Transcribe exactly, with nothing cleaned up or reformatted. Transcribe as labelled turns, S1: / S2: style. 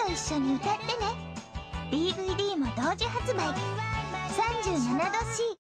S1: 一緒に歌ってね。 ディーブイディー も同時発売。さんじゅうななど C